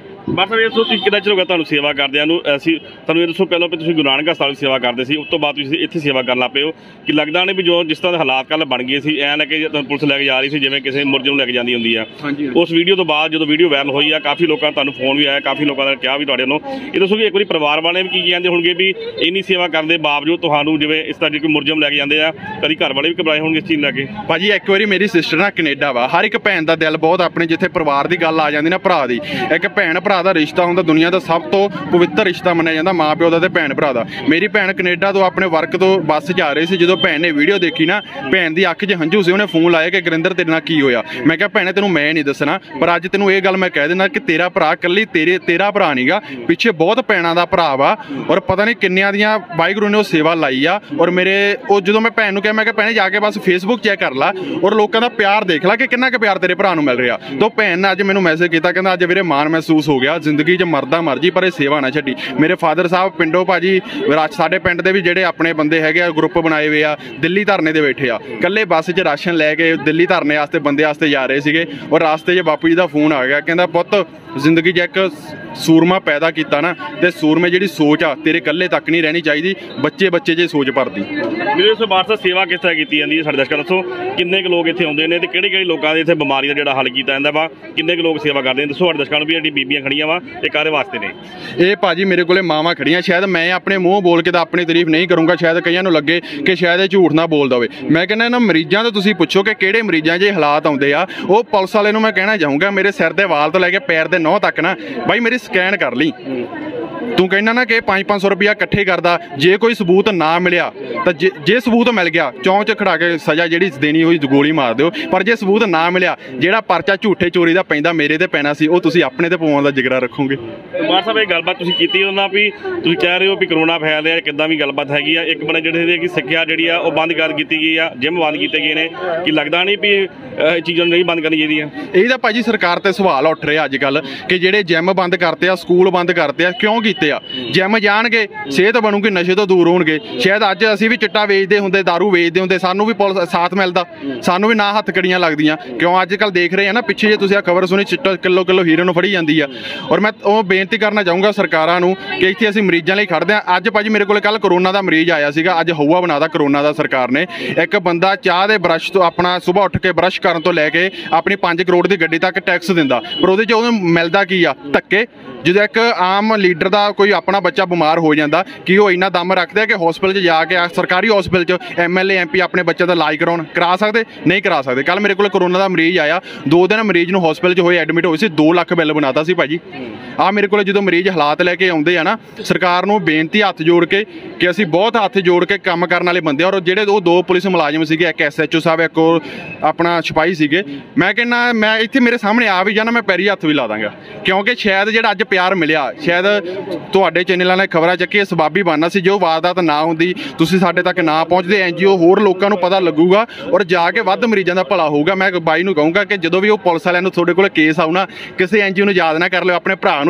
ਬਸ ਇਹ ਦੱਸੋ ਤੁਸੀਂ ਕਿੰਨਾ ਚਿਰ ਹੋ ਗਿਆ ਤੁਹਾਨੂੰ ਸੇਵਾ ਕਰਦਿਆਂ ਨੂੰ? ਅਸੀਂ ਤੁਹਾਨੂੰ ਇਹ ਦੱਸੋ ਪਹਿਲਾਂ ਵੀ ਤੁਸੀਂ ਗੁਰੂ ਨਾਨਕ ਹਸਪਤਾਲ ਦੀ ਸੇਵਾ ਕਰਦੇ ਸੀ ਉਸ ਤੋਂ ਬਾਅਦ ਤੁਸੀਂ ਇੱਥੇ ਸੇਵਾ ਕਰਨ ਲੱਗ ਪਏ ਹੋ ਕਿ ਲੱਗਦਾ ਨਹੀਂ ਵੀ ਜੋ ਜਿਸ ਤਰ੍ਹਾਂ ਦੇ ਹਾਲਾਤ ਕੱਲ੍ਹ ਬਣ ਗਏ ਸੀ ਐਂ ਲੈ ਕੇ ਤੁਹਾਨੂੰ ਪੁਲਿਸ ਲੈ ਕੇ ਜਾ ਰਹੀ ਸੀ ਜਿਵੇਂ ਕਿਸੇ ਮੁਰਜੇ ਨੂੰ ਲੈ ਕੇ ਜਾਂਦੀ ਹੁੰਦੀ ਆ। ਉਸ ਵੀਡੀਓ ਤੋਂ ਬਾਅਦ ਜਦੋਂ ਵੀਡੀਓ ਵਾਇਰਲ ਹੋਈ ਆ ਕਾਫੀ ਲੋਕਾਂ ਤੁਹਾਨੂੰ ਫੋਨ ਵੀ ਆਇਆ ਕਾਫੀ ਲੋਕਾਂ ਦਾ ਕਿਹਾ ਵੀ ਤੁਹਾਡੇ ਨੂੰ ਇਹ ਦੱਸੋ ਕਿ ਇੱਕ ਵਾਰੀ ਪਰਿਵਾਰ ਵਾਲੇ ਵੀ ਕੀ ਕਹਿੰਦੇ ਹੋਣਗੇ ਵੀ ਇੰਨੀ ਸੇਵਾ ਕਰਨ ਦੇ ਬਾਵਜੂਦ ਤੁਹਾਨੂੰ ਜਿਵੇਂ ਇਸ ਤਰ੍ਹਾਂ ਕੋਈ ਮੁਰਜਮ ਲੈ ਕੇ ਜਾਂਦੇ ਆ ਕਦੀ ਘਰ ਵਾਲੇ ਵੀ ਘਬਰਾਏ ਹੋਣਗੇ ਇਸ ਚੀਜ਼ ਲੈ ਕੇ?
ਭਾਜੀ ਇੱਕ ਵਾਰੀ ਮੇਰੀ ਸਿਸਟਰ ਨਾ ਕੈਨੇਡਾ ਵਾ ਹਰ ਇੱਕ ਭੈਣ ਦਾ ਦਿਲ ਬਹੁਤ ਆਪਣੇ ਜਿੱਥੇ ਪਰਿਵਾਰ ਦੀ ਗੱਲ ਆ ਜਾਂਦੀ ਨਾ ਭਰਾ ਦੀ ਇੱਕ ਭੈਣ ਭਰਾ ਦਾ ਰਿਸ਼ਤਾ ਹੁੰਦਾ ਦੁਨੀਆ ਦਾ ਸਭ ਤੋਂ ਪਵਿੱਤਰ ਰਿਸ਼ਤਾ ਮੰਨਿਆ ਜਾਂਦਾ ਮਾਂ ਪਿਓ ਦਾ ਤੇ ਭੈਣ ਭਰਾ ਦਾ। ਮੇਰੀ ਭੈਣ ਕੈਨੇਡਾ ਤੋਂ ਆਪਣੇ ਵਰਕ ਤੋਂ ਬੱਸ 'ਚ ਆ ਰਹੀ ਸੀ ਜਦੋਂ ਭੈਣ ਨੇ ਵੀਡੀਓ ਦੇਖੀ ਨਾ ਭੈਣ ਦੀ ਅੱਖ 'ਚ ਹੰਝੂ ਸੀ। ਉਹਨੇ ਫੋਨ ਲਾਇਆ ਕਿ ਗੁਰਿੰਦਰ ਤੇਰੇ ਨਾਲ ਕੀ ਹੋਇਆ। ਮੈਂ ਕਿਹਾ ਭੈਣੇ ਤੈਨੂੰ ਮੈਂ ਨਹੀਂ ਦੱਸਣਾ ਪਰ ਅੱਜ ਤੈਨੂੰ ਇਹ ਗੱਲ ਮੈਂ ਕਹਿ ਦਿੰਦਾ ਕਿ ਤੇਰਾ ਭਰਾ ਇਕੱਲੀ ਤੇਰਾ ਭਰਾ ਨਹੀਂਗਾ ਪਿੱਛੇ ਬਹੁਤ ਭੈਣਾਂ ਦਾ ਭਰਾ ਵਾ ਔਰ ਪਤਾ ਨਹੀਂ ਕਿੰਨਿਆਂ ਦੀਆਂ ਵਾਹਿਗੁਰੂ ਨੇ ਉਹ ਸੇਵਾ ਲਾਈ ਆ। ਔਰ ਮੇਰੇ ਉਹ ਜਦੋਂ ਮੈਂ ਭੈਣ ਨੂੰ ਕਿਹਾ ਮੈਂ ਕਿਹਾ ਭੈਣੇ ਜਾ ਕੇ ਬਸ ਫੇਸਬੁੱਕ ਚੈੱਕ ਕਰ ਲਾ ਔਰ ਲੋਕਾਂ ਦਾ ਪਿਆਰ ਦੇਖ ਲਾ ਕਿ ਕਿੰਨਾ ਕੁ ਪਿਆਰ ਤੇਰੇ ਭਰਾ ਨੂੰ ਮਿਲ ਰਿਹਾ। ਤਾਂ ਭੈਣ ਨੇ ਅੱਜ ਮੈਨੂੰ ਮੈਸੇਜ ਕੀਤਾ ਕਹਿੰਦਾ ਅੱਜ ਵੀਰੇ ਮਾਣ ਮਹਿਸੂਸ ਹੋ ਗਿਆ ਜ਼ਿੰਦਗੀ 'ਚ ਮਰਦਾ ਮਰਜੀ ਪਰ ਇਹ ਸੇਵਾ ਨਾ ਛੱਡੀ। ਮੇਰੇ ਫਾਦਰ ਸਾਹਿਬ ਪਿੰਡੋਂ ਭਾਜੀ ਸਾਡੇ ਪਿੰਡ ਦੇ ਵੀ ਜਿਹੜੇ ਆਪਣੇ ਬੰਦੇ ਹੈਗੇ ਆ ਗਰੁੱਪ ਬਣਾਏ ਹੋਏ ਆ ਦਿੱਲੀ ਧਰਨੇ ਦੇ ਬੈਠੇ ਆ ਇਕੱਲੇ ਬੱਸ 'ਚ ਰਾਸ਼ਨ ਲੈ ਕੇ ਦਿੱਲੀ ਧਰਨੇ ਵਾਸਤੇ ਬੰਦੇ ਵਾਸਤੇ ਜਾ ਰਹੇ ਸੀਗੇ ਔਰ ਰਾਸਤੇ 'ਚ ਬਾਪੂ ਜੀ ਦਾ ਫੋਨ ਆ ਗਿਆ ਕਹਿੰਦਾ ਪੁੱਤ ਜ਼ਿੰਦਗੀ 'ਚ ਇੱਕ ਸੂਰਮਾ ਪੈਦਾ ਕੀਤਾ ਨਾ ਤੇ ਸੂਰਮੇ ਜਿਹੜੀ ਸੋਚ ਆ ਤੇਰੇ ਇਕੱਲੇ ਤੱਕ ਨਹੀਂ ਰਹਿਣੀ ਚਾਹੀਦੀ ਬੱਚੇ 'ਚ ਸੋਚ ਭਰਦੀ।
ਮੇਰੇ ਉਸ ਬਾਅਦ ਸੇਵਾ ਕਿਸ ਤਰ੍ਹਾਂ ਕੀਤੀ ਜਾਂਦੀ ਹੈ ਸਾਡੇ ਦਰਸ਼ਕਾਂ ਦੱਸੋ ਕਿੰਨੇ ਕੁ ਲੋਕ ਇੱਥੇ ਆਉਂਦੇ ਨੇ ਤੇ ਕਿਹੜੇ ਲੋਕਾਂ ਦੇ ਇੱਥੇ ਬਿਮਾਰੀ ਦਾ ਜਿਹੜਾ ਹੱਲ ਕੀਤਾ ਜਾਂਦਾ ਵਾ ਕਿੰਨੇ ਕੁ ਲੋਕ ਸੇਵਾ ਕਰਦੇ ਨੇ ਦੱਸੋ ਸਾਡੇ ਦਰਸ਼ਕਾਂ ਨੂੰ ਵੀ ਜਿਹੜੀ ਬੀਬੀਆਂ ਖੜੀਆਂ ਵਾ ਇਹ ਕਾਹਦੇ ਵਾਸਤੇ ਨੇ?
ਇਹ ਭਾਜੀ ਮੇਰੇ ਕੋਲੇ ਮਾਵਾਂ ਖੜੀਆਂ ਸ਼ਾਇਦ ਮੈਂ ਆਪਣੇ ਮੂੰਹ ਬੋਲ ਕੇ ਤਾਂ ਆਪਣੀ ਤਾਰੀਫ ਨਹੀਂ ਕਰੂੰਗਾ ਸ਼ਾਇਦ ਕਈਆਂ ਨੂੰ ਲੱਗੇ ਕਿ ਸ਼ਾਇਦ ਇਹ ਝੂਠ ਨਾ ਬੋਲਦਾ ਹੋਵੇ। ਮੈਂ ਕਹਿੰਦਾ ਇਹਨਾਂ ਮਰੀਜ਼ਾਂ ਤੋਂ ਤੁਸੀਂ ਪੁੱਛੋ ਕਿ ਕਿਹੜੇ ਮਰੀਜ਼ਾਂ 'ਚ ਹਾਲਾਤ ਆਉਂਦੇ ਆ ਉਹ ਪੁਲਿਸ ਵਾਲੇ ਨੂੰ ਮੈਂ ਕਹਿਣਾ ਚਾਹੂੰਗਾ ਮੇਰੇ ਸਿਰ ਦੇ ਵਾਲ ਤੋਂ ਲੈ ਕੇ ਪੈਰ ਦੇ ਨਹੁੰ ਤੱਕ ਨਾ ਬਾਈ ਮੇਰੀ ਸਕੈਨ ਕਰ ਲਈ। ਤੂੰ ਕਹਿੰਦਾ ਨਾ ਕਿ 500 ਰੁਪਇਆ ਇਕੱਠੇ ਕਰਦਾ ਜੇ ਕੋਈ ਸਬੂਤ ਨਾ ਮਿਲਿਆ ਤਾਂ ਜੇ ਸਬੂਤ ਮਿਲ ਗਿਆ ਚੌਂਕ 'ਚ ਖੜਾ ਕੇ ਸਜ਼ਾ ਜਿਹੜੀ ਦੇਣੀ ਹੋਈ ਗੋਲੀ ਮਾਰ ਦਿਓ ਪਰ ਜੇ ਸਬੂਤ ਨਾ ਮਿਲਿਆ ਜਿਹੜਾ ਪਰਚਾ ਝੂਠੇ ਚੋਰੀ ਦਾ ਪੈਂਦਾ ਮੇਰੇ ਤੇ ਪੈਣਾ ਸੀ ਉਹ ਤੁਸੀਂ ਆਪਣੇ ਤੇ ਪਵਾਉਣ ਦਾ ਜਿਗਰਾ ਰੱਖੋਗੇ।
ਬਾਰ ਸਾਹਿਬ ਇਹ ਗੱਲਬਾਤ ਤੁਸੀਂ ਕੀਤੀ ਉਹਨਾਂ ਵੀ ਤੁਸੀਂ ਕਹਿ ਰਹੇ ਹੋ ਵੀ ਕਰੋਨਾ ਫੈਲ ਰਿਹਾ ਕਿੱਦਾਂ ਵੀ ਗੱਲਬਾਤ ਹੈਗੀ ਆ ਇੱਕ ਬੰਦੇ ਜਿਹੜੇ ਕਿ ਸਿੱਖਿਆ ਜਿਹੜੀ ਆ ਉਹ ਬੰਦ ਕਰ ਕੀਤੀ ਗਈ ਆ ਜਿਮ ਬੰਦ ਕੀਤੇ ਗਏ ਨੇ ਕਿ ਲੱਗਦਾ ਨਹੀਂ ਵੀ ਇਹ ਚੀਜ਼ਾਂ ਨਹੀਂ ਬੰਦ ਕਰਨੀ ਚਾਹੀਦੀਆਂ? ਇਹਦਾ
ਭਾਜੀ ਸਰਕਾਰ ਤੇ ਸਵਾਲ ਉੱਠ ਰਿਹਾ ਅੱਜ ਕੱਲ੍ਹ ਕਿ ਜਿਹੜੇ ਜਿਮ ਬੰਦ ਕਰਤੇ ਆ ਸਕੂਲ ਬੰਦ ਕਰਤੇ ਆ ਕਿਉਂ ਕੀਤੇ ਆ? ਜਿਮ ਜਾਣਗੇ ਸਿਹਤ ਬਣੂਗੀ ਨਸ਼ੇ ਤੋਂ ਦੂਰ ਹੋਣਗੇ। ਸ਼ਾਇਦ ਅੱਜ ਅਸੀਂ ਵੀ ਚਿੱਟਾ ਵੇਚਦੇ ਹੁੰਦੇ ਦਾਰੂ ਵੇਚਦੇ ਹੁੰਦੇ ਸਾਨੂੰ ਵੀ ਪੁਲਿਸ ਸਾਥ ਮਿਲਦਾ ਸਾਨੂੰ ਵੀ ਨਾ ਹੱਥ ਕੜੀਆਂ ਲੱਗਦੀਆਂ ਕਿਉਂ ਅੱਜ ਕੱਲ੍ਹ ਦੇਖ ਰਹੇ ਆ ਨਾ ਪਿੱਛੇ ਜੇ ਤੁਸੀਂ ਆ ਖਬਰ ਸੁਣੀ ਚਿੱਟਾ ਕਿਲੋ ਹੀਰੋਇਨ ਨੂੰ ਫੜੀ ਜਾਂਦੀ ਆ। ਔਰ ਮੈਂ ਉਹ ਬੇਨਤੀ ਕਰਨਾ ਚਾਹੂੰਗਾ ਸਰਕਾਰਾਂ ਨੂੰ ਕਿ ਇੱਥੇ ਅਸੀਂ ਮਰੀਜ਼ਾਂ ਲਈ ਖੜਦੇ ਆ। ਅੱਜ ਭਾਜੀ ਮੇਰੇ ਕੋਲ ਕੱਲ੍ਹ ਕਰੋਨਾ ਦਾ ਮਰੀਜ਼ ਆਇਆ ਸੀਗਾ ਅੱਜ ਹਊਆ ਬਣਾਦਾ ਕਰੋਨਾ ਦਾ ਸਰਕਾਰ ਨੇ। ਇੱਕ ਬੰਦਾ ਚਾਹ ਦੇ ਬਰਸ਼ ਤੋਂ ਆਪਣਾ ਸੁਬਾਹ ਉੱਠ ਕੇ ਬਰਸ਼ ਕਰਨ ਤੋਂ ਲੈ ਕੇ ਆਪਣੀ 5 ਕਰੋੜ ਦੀ ਗੱਡੀ ਤੱਕ ਟੈਕਸ ਦਿੰਦਾ ਪਰ ਉਹਦੇ 'ਚ ਉਹਨੂੰ ਮਿਲਦਾ ਕੀ ਆ ਧੱਕੇ। ਜਦੋਂ ਇੱਕ ਆਮ ਲੀਡਰ ਦਾ ਕੋਈ ਆਪਣਾ ਬੱਚਾ ਬਿਮਾਰ ਹੋ ਜਾਂਦਾ ਕਿ ਉਹ ਇੰਨਾ ਦਮ ਰੱਖਦੇ ਕਿ ਹਸਪੀਟਲ 'ਚ ਜਾ ਕੇ ਸਰਕਾਰੀ ਹਸਪੀਟਲ 'ਚ MLA MP ਆਪਣੇ ਬੱਚੇ ਦਾ ਇਲਾਜ ਕਰਾ ਸਕਦੇ ਨਹੀਂ ਕਰਾ ਸਕਦੇ। ਕੱਲ੍ਹ ਮੇਰੇ ਕੋਲ ਕਰੋਨਾ ਦਾ ਮਰੀਜ਼ ਆਇਆ 2 ਦਿਨ ਮਰੀਜ਼ ਨੂੰ ਹਸਪੀਟਲ 'ਚ ਹੋਏ ਐਡਮਿਟ ਹੋਏ ਸੀ 2 ਲੱਖ ਬਿੱਲ ਬਣਾਤਾ ਸੀ ਭਾਜੀ। ਆਹ ਮੇਰੇ ਕੋਲ ਜਦੋਂ ਮਰੀਜ਼ ਹਾਲਾਤ ਲੈ ਕੇ ਆਉਂਦੇ ਆ ਨਾ ਸਰਕਾਰ ਨੂੰ ਬੇਨਤੀ ਹੱਥ ਜੋੜ ਕੇ ਕਿ ਅਸੀਂ ਬਹੁਤ ਹੱਥ ਜੋੜ ਕੇ ਕੰਮ ਕਰਨ ਵਾਲੇ ਬੰਦੇ ਔਰ ਜਿਹੜੇ ਉਹ 2 ਪੁਲਿਸ ਮੁਲਾਜ਼ਮ ਸੀਗੇ ਇੱਕ SHO ਸਾਹਿਬ ਇੱਕ ਆਪਣਾ ਸਿਪਾਹੀ ਸੀਗੇ ਮੈਂ ਕਹਿੰਦਾ ਮੈਂ ਇੱਥੇ ਮੇਰੇ ਸਾਹਮਣੇ ਆ ਵੀ ਜਾਣਾ ਮੈਂ ਪੈਰੀ ਹੱਥ ਵੀ ਲਾ ਦਾਂਗਾ ਕਿਉਂਕਿ ਸ਼ਾਇਦ ਜਿਹੜਾ ਅੱਜ ਪਿਆਰ ਮਿਲਿਆ ਸ਼ਾਇਦ ਤੁਹਾਡੇ ਚੈਨਲਾਂ ਨੇ ਖਬਰਾਂ ਚੱਕੀ ਸਬਾਬੀ ਬਣਨਾ ਸੀ ਜੋ ਵਾਰਦਾਤ ਨਾ ਹੁੰਦੀ ਤੁਸੀਂ ਸਾਡੇ ਤੱਕ ਨਾ ਪਹੁੰਚਦੇ NGO ਹੋਰ ਲੋਕਾਂ ਨੂੰ ਪਤਾ ਲੱਗੂਗਾ ਔਰ ਜਾ ਕੇ ਵੱਧ ਮਰੀਜ਼ਾਂ ਦਾ ਭਲਾ ਹੋਊਗਾ। ਮੈਂ ਬਾਈ ਨੂੰ ਕਹੂੰਗਾ ਕਿ ਜਦੋਂ ਵੀ ਉਹ ਪੁਲਿਸ ਵਾਲਿਆਂ ਨੂੰ ਤੁਹਾਡੇ ਕੋਲ ਕੇਸ ਆਉ ਨਾ ਕਿਸੇ NGO ਨੂੰ ਯਾਦ ਨਾ ਕਰ ਲਿਓ ਆਪਣੇ ਭਰਾ ਨੂੰ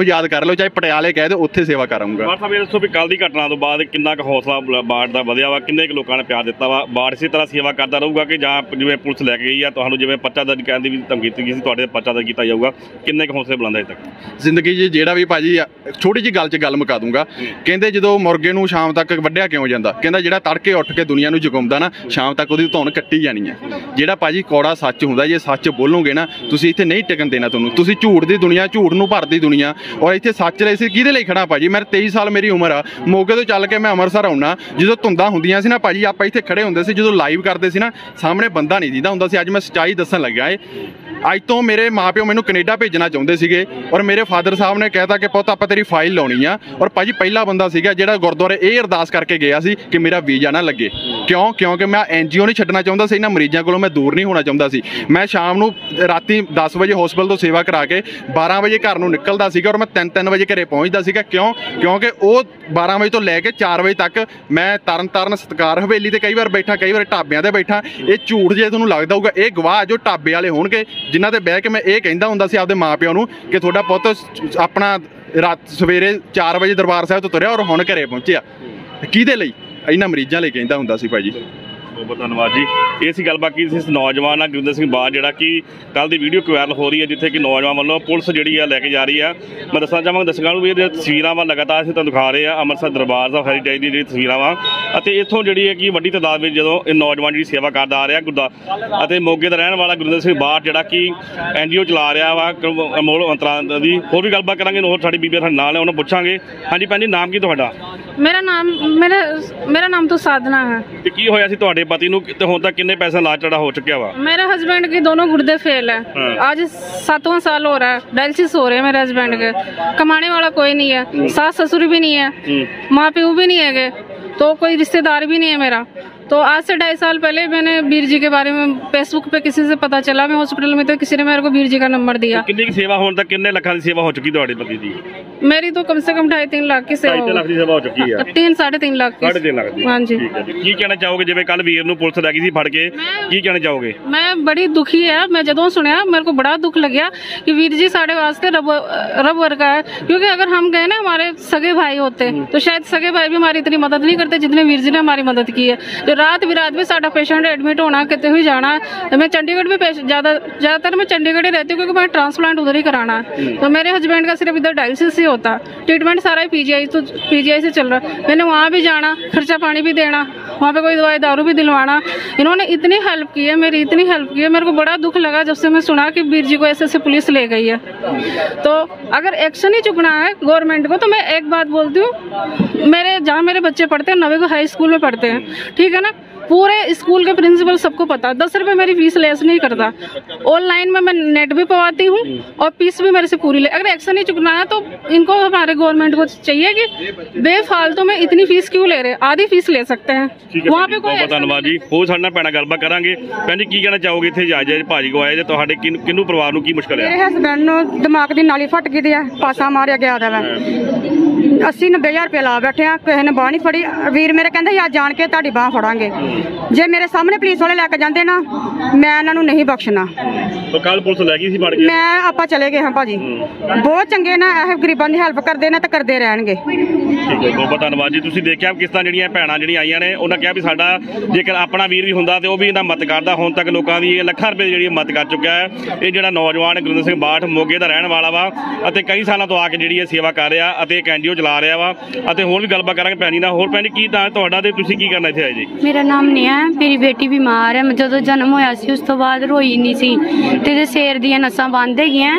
ਮੈਨੂੰ ਯਾਦ ਕਰ ਲਓ, ਚਾਹੇ ਪਟਿਆਲੇ ਕਹਿ ਦਿਓ, ਉੱਥੇ ਸੇਵਾ ਕਰਾਂਗਾ।
ਬਾਠ ਸਾਹਿਬ ਇਹ ਦੱਸੋ ਵੀ ਕੱਲ ਦੀ ਘਟਨਾ ਤੋਂ ਬਾਅਦ ਕਿੰਨਾ ਕੁ ਹੌਸਲਾ ਬਾਠ ਦਾ ਵਧਿਆ ਵਾ, ਕਿੰਨੇ ਕੁ ਲੋਕਾਂ ਨੇ ਪਿਆਰ ਦਿੱਤਾ ਵਾ, ਬਾਠ ਇਸੇ ਤਰ੍ਹਾਂ ਸੇਵਾ ਕਰਦਾ ਰਹੂਗਾ ਕਿ ਜਾਂ ਜਿਵੇਂ ਪੁਲਿਸ ਲੈ ਕੇ ਗਈ ਆ ਤੁਹਾਨੂੰ ਜਿਵੇਂ ਪਰਚਾ ਦਰਜ ਕਰਨ ਦੀ ਵੀ ਧਮਕੀ ਦਿੱਤੀ ਗਈ ਸੀ, ਤੁਹਾਡੇ ਪਰਚਾ ਦਰਜ ਕੀਤਾ ਜਾਊਗਾ, ਕਿੰਨੇ ਕੁ ਹੌਸਲੇ ਬੁਲੰਦ ਅਜੇ ਤੱਕ
ਜ਼ਿੰਦਗੀ 'ਚ ਜਿਹੜਾ ਵੀ ਭਾਜੀ ਛੋਟੀ ਜਿਹੀ ਗੱਲ 'ਚ ਗੱਲ ਮੁਕਾ ਦੂੰਗਾ। ਕਹਿੰਦੇ ਜਦੋਂ ਮੁਰਗੇ ਨੂੰ ਸ਼ਾਮ ਤੱਕ ਵੱਢਿਆ ਕਿਉਂ ਜਾਂਦਾ, ਕਹਿੰਦਾ ਜਿਹੜਾ ਤੜਕੇ ਉੱਠ ਕੇ ਦੁਨੀਆ ਨੂੰ ਜਗਾਉਂਦਾ ਨਾ, ਸ਼ਾਮ ਤੱਕ ਉਹਦੀ ਧੌਣ ਕੱਟੀ ਜਾਣੀ ਹੈ। ਜਿਹੜਾ ਭਾਜੀ ਕੌੜਾ ਸੱਚ ਹੁੰਦਾ, ਜੇ ਸੱਚ ਬੋਲੋਗੇ ਨਾ ਤੁਸੀਂ ਇੱਥੇ ਨਹੀਂ ਟਿਕਣ ਦੇਣਾ ਤੁਹਾਨੂੰ। ਤੁਸੀਂ ਝੂਠ ਦੀ ਦੁਨੀਆ, ਝੂਠ ਨੂੰ ਭਰਦੀ ਦੁਨੀਆ, ਔਰ ਇੱਥੇ ਸੱਚ ਲਈ ਸੀ ਕਿਹਦੇ ਲਈ ਖੜਾ ਭਾਜੀ। ਮੈਂ 23 ਸਾਲ ਮੇਰੀ ਉਮਰ ਆ, ਮੋਗੇ ਤੋਂ ਚੱਲ ਕੇ ਮੈਂ ਅੰਮ੍ਰਿਤਸਰ ਆਉਣਾ, ਜਦੋਂ ਧੁੰਦਾਂ ਹੁੰਦੀਆਂ ਸੀ ਨਾ ਭਾਜੀ, ਆਪਾਂ ਇੱਥੇ ਖੜੇ ਹੁੰਦੇ ਸੀ, ਜਦੋਂ ਲਾਈਵ ਕਰਦੇ ਸੀ ਨਾ ਸਾਹਮਣੇ ਬੰਦਾ ਨਹੀਂ ਦਿਖਦਾ ਹੁੰਦਾ ਸੀ। ਅੱਜ ਮੈਂ ਸੱਚਾਈ ਦੱਸਣ ਲੱਗਾ ਏ। ਅੱਜ ਤੋਂ ਮੇਰੇ ਮਾਪਿਓ ਮੈਨੂੰ ਕੈਨੇਡਾ ਭੇਜਣਾ ਚਾਹੁੰਦੇ ਸੀਗੇ, ਔਰ ਮੇਰੇ ਫਾਦਰ ਸਾਹਿਬ ਨੇ ਕਹਿਤਾ ਕਿ ਪੁੱਤ ਆਪਾਂ ਤੇਰੀ ਫਾਈਲ ਲਾਉਣੀ ਆ। ਔਰ ਭਾਜੀ ਪਹਿਲਾ ਬੰਦਾ ਸੀਗਾ ਜਿਹੜਾ ਗੁਰਦੁਆਰੇ ਇਹ ਅਰਦਾਸ ਕਰਕੇ ਗਿਆ ਸੀ ਕਿ ਮੇਰਾ ਵੀਜ਼ਾ ਨਾ ਲੱਗੇ। ਕਿਉਂਕਿ ਮੈਂ NGO ਨਹੀਂ ਛੱਡਣਾ ਚਾਹੁੰਦਾ ਸੀ, ਇਹਨਾਂ ਮਰੀਜ਼ਾਂ ਕੋਲੋਂ ਮੈਂ ਦੂਰ ਨਹੀਂ ਹੋਣਾ ਚਾਹੁੰਦਾ ਸੀ। ਮੈਂ ਸ਼ਾਮ ਨੂੰ ਰਾਤੀ 10 ਵਜੇ ਹਸਪਤਾਲ ਤੋਂ ਸੇਵਾ ਕਰਾ ਕੇ 12 ਵਜੇ ਘਰ ਨੂੰ ਨਿਕਲਦਾ ਸੀਗਾ, ਔਰ ਮੈਂ 3 ਵਜੇ ਘਰੇ ਪਹੁੰਚਦਾ ਸੀਗਾ। ਕਿਉਂਕਿ ਉਹ 12 ਵਜੇ ਤੋਂ ਲੈ ਕੇ 4 ਵਜੇ ਤੱਕ ਮੈਂ ਤਰਨ ਸਤਿਕਾਰ ਹਵੇਲੀ ਤੇ ਕਈ ਵਾਰ ਬੈਠਾ, ਕਈ ਵਾਰ ਢਾਬਿਆਂ ਤੇ ਬੈਠਾ। ਇਹ ਝੂਠ ਜੇ ਤੁਹਾਨੂੰ ਲੱਗਦਾ ਹੋਊਗਾ, ਇਹ ਗਵਾਹ ਜੋ ਢਾਬੇ ਵਾਲੇ ਹੋਣਗੇ ਜਿਨ੍ਹਾਂ ਤੇ ਬਹਿ ਕੇ ਮੈਂ ਇਹ ਕਹਿੰਦਾ ਹੁੰਦਾ ਸੀ ਆਪਦੇ ਮਾਪਿਆਂ ਨੂੰ ਕਿ ਤੁਹਾਡਾ ਪੁੱਤ ਆਪਣਾ ਸਵੇਰੇ 4 ਵਜੇ ਦਰਬਾਰ ਸਾਹਿਬ ਤੋਂ ਤੁਰਿਆ ਔਰ ਹੁਣ ਘਰੇ ਪਹੁੰਚਿਆ। ਕਿਹਦੇ ਲਈ? ਇਹਨਾਂ ਮਰੀਜ਼ਾਂ ਲਈ ਕਹਿੰਦਾ ਹੁੰਦਾ ਸੀ ਭਾਜੀ।
ਬਹੁਤ ਧੰਨਵਾਦ ਜੀ। ਇਹ ਸੀ ਗੱਲਬਾਤ ਕੀ ਇਸ ਨੌਜਵਾਨ ਨਾਲ ਗੁਰਿੰਦਰ ਸਿੰਘ ਬਾਠ, ਜਿਹੜਾ ਕਿ ਕੱਲ ਦੀ ਵੀਡੀਓ ਵਾਇਰਲ ਹੋ ਰਹੀ ਹੈ, ਜਿੱਥੇ ਕਿ ਨੌਜਵਾਨ ਵੱਲੋਂ ਪੁਲਿਸ ਜਿਹੜੀ ਆ ਲੈ ਕੇ ਜਾ ਰਹੀ ਆ। ਮੈਂ ਦੱਸਣਾ ਚਾਹਾਂਗਾ ਦਰਸ਼ਕਾਂ ਨੂੰ ਵੀ ਇਹ ਤਸਵੀਰਾਂ ਵਾ ਲਗਾਤਾਰ ਅਸੀਂ ਤੁਹਾਨੂੰ ਦਿਖਾ ਰਹੇ ਆ ਅੰਮ੍ਰਿਤਸਰ ਦਰਬਾਰ ਸਾਹਿਬ ਹੈਰੀਟੇਜ ਦੀ ਜਿਹੜੀ ਤਸਵੀਰਾਂ ਵਾ, ਅਤੇ ਇੱਥੋਂ ਜਿਹੜੀ ਹੈ ਕਿ ਵੱਡੀ ਤਾਦਾਦ ਵਿੱਚ ਜਦੋਂ ਇਹ ਨੌਜਵਾਨ ਜਿਹੜੀ ਸੇਵਾ ਕਰਦਾ ਆ ਰਿਹਾ ਅਤੇ ਮੋਗੇ ਦਾ ਰਹਿਣ ਵਾਲਾ ਗੁਰਿੰਦਰ ਸਿੰਘ ਬਾਠ ਜਿਹੜਾ ਕਿ NGO ਚਲਾ ਰਿਹਾ ਵਾ ਅਮੋਲ ਅੰਤਰਾਂ ਦੀ। ਹੋਰ ਵੀ ਗੱਲਬਾਤ ਕਰਾਂਗੇ, ਹੋਰ ਸਾਡੀ ਬੀਬੀਆਂ ਸਾਡੇ ਨਾਲ ਹੈ, ਉਹਨਾਂ ਪੁੱਛਾਂਗੇ। ਹਾਂਜੀ ਭੈਣ ਜੀ, ਨਾਮ ਕੀ ਤੁਹਾਡਾ?
मेरा नाम तो साधना है।
ਤੇ ਕੀ ਹੋਇਆ ਸੀ ਤੁਹਾਡੇ ਪਤੀ ਨੂੰ ਤੇ ਹੁਣ ਤੱਕ ਕਿੰਨੇ ਪੈਸੇ ਲਾ ਚੜਾ ਹੋ ਚੁੱਕਿਆ ਵਾ?
मेरे हस्बैंड के दोनों गुर्दे फेल है। आज 7वां साल हो रहा है, डायलिसिस हो रहे हैं मेरे हस्बैंड के। कमाने वाला कोई नहीं है, सास ससुर भी नहीं है, माँ प्यो भी नहीं है, तो कोई रिश्तेदार भी नहीं है मेरा। तो आज से 2.5 साल पहले मैंने वीर जी के बारे में फेसबुक पे किसी से पता चला, मैं हॉस्पिटल में तो किसी ने मेरे को वीर जी का नंबर दिया।
कितनी की सेवा होने तक कितने लाख की सेवा हो चुकी ਤੁਹਾਡੇ ਪਤੀ ਦੀ?
मेरी तो कम से कम 2.5-3 लाख की सेवा
2.5 ਲੱਖ ਦੀ ਸੇਵਾ ਹੋ ਚੁੱਕੀ ਹੈ।
3-3.5 लाख की।
3.5 ਲੱਖ ਦੀ।
हाँ जी।
ਠੀਕ ਹੈ ਜੀ। ਕੀ ਕਹਿਣਾ ਚਾਹੋਗੇ ਜਿਵੇਂ ਕੱਲ ਵੀਰ ਨੂੰ ਪੁਲਿਸ ਲੈ ਗਈ ਸੀ ਫੜ ਕੇ, ਕੀ ਕਹਿਣਾ ਚਾਹੋਗੇ?
मैं बड़ी दुखी है। मैं जदों सुनया मेरे को बड़ा दुख लग्या कि वीर जी साढ़े वास्ते रब वर्गा है। क्योंकि अगर हम गए ना हमारे सगे भाई होते तो शायद सगे भाई भी हमारी इतनी मदद नहीं करते जितने वीर जी ने हमारी मदद की है। जो रात बिरात में साढ़ा पेशेंट एडमिट होना, कितने हुई जाना, मैं चंडीगढ़ भी ज्यादातर मैं चंडीगढ़ ही रहती हूँ क्योंकि मैं ट्रांसप्लांट उधर ही कराना है। तो मेरे हस्बैंड का सिर्फ इधर डायलिसिस ही होता, ट्रीटमेंट सारा ही PGI से चल रहा। मैंने वहाँ भी जाना, खर्चा पानी भी देना, वहाँ पे कोई दवाई दारू भी दिलवाना। इन्होंने इतनी हेल्प की है, मेरी इतनी हेल्प की है। मेरे को बड़ा दुख लगा जब से मैं सुना कि वीर जी को ऐसे पुलिस ले गई है। तो अगर एक्शन ही चुकना है गवर्नमेंट को, तो मैं एक बात बोलती हूँ, जहाँ मेरे बच्चे पढ़ते हैं नवे को हाई स्कूल में पढ़ते हैं, ठीक है ना, पूरे स्कूल के प्रिंसिपल सबको पता, 10 रुपए मेरी फीस लेस नहीं करता। ऑनलाइन में मैं नेट भी पवाती हूँ और फीस भी मेरे से पूरी ले। अगर एक्शन नहीं चुकना है तो इनको, हमारे गवर्नमेंट को चाहिए कि बेफालतू में इतनी फीस क्यों ले रहे, आधी फीस ले सकते हैं। वहाँ पे कोई
धन्यवाद जी। हो ਸਾਡੇ ਨਾਲ ਭੈਣਾਂ ਗੱਲਬਾਤ ਕਰਾਂਗੇ। ਭੈਣ ਜੀ ਕੀ ਕਹਿਣਾ ਚਾਹੋਗੇ ਇੱਥੇ ਜਾਇਜ਼ ਭਾਜੀ ਕੋ ਆਏ ਜੇ ਤੁਹਾਡੇ ਕਿੰਨੂੰ ਪਰਿਵਾਰ ਨੂੰ ਕੀ ਮੁਸ਼ਕਲ ਹੈ?
ਮੇਰੇ ਹਸਬੈਂਡ ਨੂੰ ਦਿਮਾਗ ਦੀ ਨਾਲੀ ਫਟ ਗਈ ਆ, ਪਾਸਾ ਮਾਰਿਆ ਗਿਆ ਦਾ ਵਾ। 80-90 ਹਜ਼ਾਰ ਲਾ ਬੈਠੇ ਆ, ਕਿਸੇ ਨੇ ਬਾਹ ਨਹੀਂ ਫੜੀ। ਵੀਰ ਮੇਰੇ ਕਹਿੰਦੇ ਅੱਜ ਜਾਣ ਕੇ ਤੁਹਾਡੀ ਬਾਹ ਫੜਾਂਗੇ। ਜੇ ਮੇਰੇ ਸਾਹਮਣੇ ਪੁਲਿਸ ਵਾਲੇ ਲੈ ਕੇ ਜਾਂਦੇ ਨਾ, ਮੈਂ ਇਹਨਾਂ ਨੂੰ ਨਹੀਂ ਬਖਸ਼ਣਾ।
ਕੱਲ ਪੁਲਿਸ ਲੈ ਗਈ ਸੀ ਫੜ ਕੇ।
ਆਪਾਂ ਚਲੇ ਗਏ ਹਾਂ ਭਾਜੀ, ਬਹੁਤ ਚੰਗੇ ਨਾ, ਇਹ ਗਰੀਬਾਂ ਦੀ ਹੈਲਪ ਕਰਦੇ ਨੇ ਤੇ ਕਰਦੇ ਰਹਿਣਗੇ।
ਠੀਕ ਹੈ, ਬਹੁਤ ਧੰਨਵਾਦ ਜੀ। ਤੁਸੀਂ ਦੇਖਿਆ ਕਿਸ ਤਰ੍ਹਾਂ ਜਿਹੜੀਆਂ ਭੈਣਾਂ ਜਿਹੜੀਆਂ ਆਈਆਂ ਨੇ, ਉਹਨਾਂ ਕਿਹਾ ਵੀ ਸਾਡਾ ਜੇਕਰ ਆਪਣਾ ਵੀਰ ਵੀ ਹੁੰਦਾ ਤੇ ਉਹ ਵੀ ਇਹਦਾ ਮਦਦ ਕਰਦਾ। ਹੁਣ ਤੱਕ ਲੋਕਾਂ ਦੀ ਲੱਖਾਂ ਰੁਪਏ ਜਿਹੜੀ ਮਦਦ ਕਰ ਚੁੱਕਿਆ ਹੈ। ਇਹ ਜਿਹੜਾ ਨੌਜਵਾਨ ਗੁਰਿੰਦਰ ਸਿੰਘ ਬਾਠ ਮੋਗੇ ਦਾ ਰਹਿਣ ਵਾਲਾ ਵਾ ਅਤੇ ਕਈ ਸਾਲਾਂ ਤੋਂ ਆ ਕੇ ਜਿਹੜੀ ਇਹ ਸੇਵਾ ਕਰ ਰਿਹਾ ਅਤੇ ਇੱਕ NGO ਚਲਾ ਰਿਹਾ ਵਾ। ਅਤੇ ਹੋਰ ਵੀ ਗੱਲਬਾਤ ਕਰਾਂਗੇ ਭੈਣ ਜੀ ਨਾਲ। ਹੋਰ ਭੈਣ ਜੀ ਕੀ ਤਾਂ ਤੁਹਾਡਾ ਤੇ ਤੁਸੀਂ ਕੀ ਕਰਨਾ ਇੱਥੇ ਆਏ ਜੀ?
ਮੇਰਾ ਨਾਮ ਨਿਆ ਹੈ। ਮੇਰੀ ਬੇਟੀ ਬਿਮਾਰ ਹੈ। ਜਦੋਂ ਜਨਮ ਹੋਇਆ ਸੀ ਉਸ ਤੋਂ ਬਾਅਦ ਰੋਈ ਨਹੀਂ ਸੀ ਤੇ ਇਹਦੇ ਸਿਰ ਦੀਆਂ ਨਸਾਂ ਬੰਦ ਹੈਗੀਆਂ,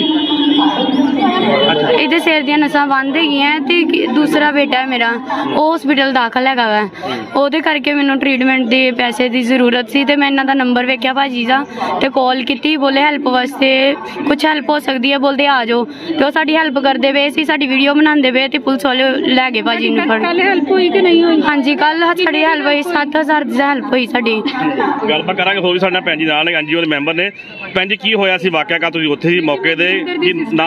ਇਹਦੇ ਸਿਰ ਦੀਆਂ ਨਸਾਂ ਬੰਦ ਹੈਗੀਆਂ ਤੇ ਦੂਸਰਾ ਬੇਟਾ ਹੈ ਮੇਰਾ, ਉਹ ਹਸਪੀਟਲ ਦਾਖਲ ਹੈਗਾ ਵਾ। ਉਹਦੇ ਕਰਕੇ ਮੈਨੂੰ ਟ੍ਰੀਟਮੈਂਟ ਦੇ ਪੈਸੇ ਦੀ ਜ਼ਰੂਰਤ ਸੀ ਤੇ ਮੈਂ ਇਹਨਾਂ ਦਾ ਨੰਬਰ ਵੇਖਿਆ ਭਾਜੀ ਦਾ ਤੇ ਕਾਲ ਕੀਤੀ। ਬੋਲੇ ਹੈਲਪ ਵਾਸਤੇ ਕੁਛ ਹੈਲਪ ਹੋ ਸਕਦੀ ਹੈ, ਬੋਲਦੇ ਆ ਜਾਓ। ਤੇ ਉਹ ਸਾਡੀ ਹੈਲਪ ਕਰਦੇ ਪਏ ਸੀ, ਸਾਡੀ ਵੀਡੀਓ ਬਣਾਉਂਦੇ ਪਏ ਤੇ ਪੁਲਿਸ ਵਾਲੇ ਲੈ ਗਏ ਭਾਜੀ ਨੂੰ ਫੜ।
ਕੱਲ ਹੈਲਪ ਹੋਈ ਕਿ ਨਹੀਂ ਹੋਈ?
ਹਾਂਜੀ, ਕੱਲ ਸਾਡੀ ਹੈਲਪ ਹੋਈ, 7000 ਦੀ ਹੈਲਪ ਹੋਈ ਸਾਡੀ।
ਗੱਲਬਾਤ ਕਰਾਂਗੇ ਹੋਰ ਵੀ ਸਾਡੇ ਨਾਲ ਭੈਣ ਜੀ ਨਾਲ NGO ਦੇ ਮੈਂਬਰ ਨੇ। ਭੈਣ ਜੀ ਕੀ ਹੋਇਆ ਸੀ ਵਾਕਿਆ ਕਾ? ਤੁਸੀਂ ਉੱਥੇ ਸੀ ਮੌਕੇ ਦੇ, ਕੀ ਨਾਂ ਸੋ ਆਪਣਾ?